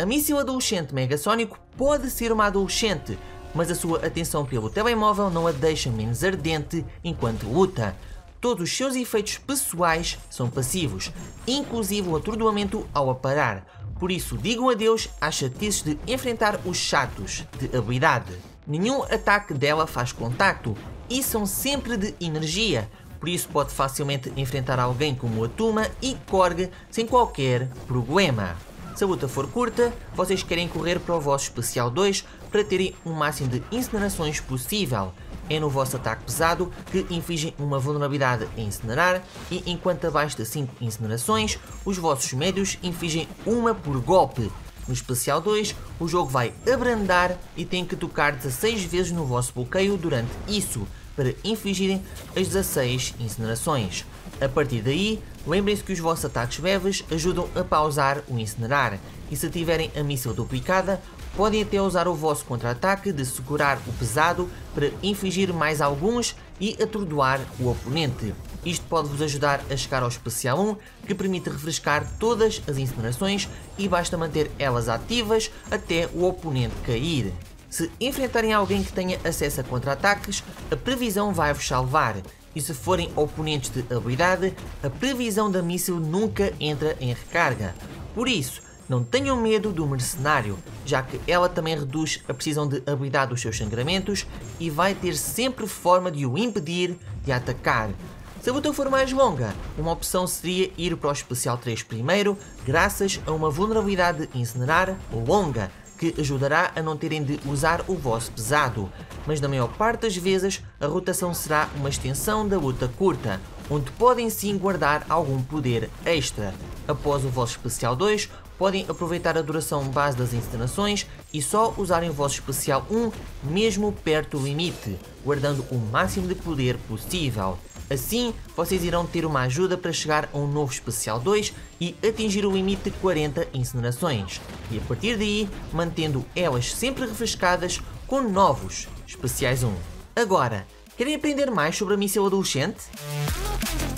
A míssil adolescente megasónico pode ser uma adolescente, mas a sua atenção pelo telemóvel não a deixa menos ardente enquanto luta. Todos os seus efeitos pessoais são passivos, inclusive o atordoamento ao aparar. Por isso, digam adeus às chatices de enfrentar os chatos de habilidade. Nenhum ataque dela faz contacto e são sempre de energia, por isso pode facilmente enfrentar alguém como a Tuma e Korg sem qualquer problema. Se a luta for curta, vocês querem correr para o vosso especial 2 para terem o máximo de incinerações possível. É no vosso ataque pesado que infligem uma vulnerabilidade a incinerar e enquanto abaixo de 5 incinerações, os vossos médios infligem uma por golpe. No especial 2, o jogo vai abrandar e tem que tocar 16 vezes no vosso bloqueio durante isso, para infligirem as 16 incinerações. A partir daí, lembrem-se que os vossos ataques leves ajudam a pausar o incinerar, e se tiverem a míssil duplicada, podem até usar o vosso contra-ataque de segurar o pesado para infligir mais alguns e atordoar o oponente. Isto pode-vos ajudar a chegar ao especial 1, que permite refrescar todas as incinerações e basta manter elas ativas até o oponente cair. Se enfrentarem alguém que tenha acesso a contra-ataques, a previsão vai-vos salvar. E se forem oponentes de habilidade, a previsão da míssil nunca entra em recarga. Por isso, não tenham medo do mercenário, já que ela também reduz a precisão de habilidade dos seus sangramentos e vai ter sempre forma de o impedir de atacar. Se a luta for mais longa, uma opção seria ir para o especial 3 primeiro, graças a uma vulnerabilidade de incinerar longa, que ajudará a não terem de usar o vosso pesado, mas na maior parte das vezes a rotação será uma extensão da luta curta, onde podem sim guardar algum poder extra. Após o vosso especial 2, podem aproveitar a duração base das incinerações e só usarem o vosso especial 1 mesmo perto do limite, guardando o máximo de poder possível. Assim, vocês irão ter uma ajuda para chegar a um novo especial 2 e atingir o limite de 40 incinerações, e a partir daí mantendo elas sempre refrescadas com novos especiais 1. Agora, querem aprender mais sobre a míssil adolescente?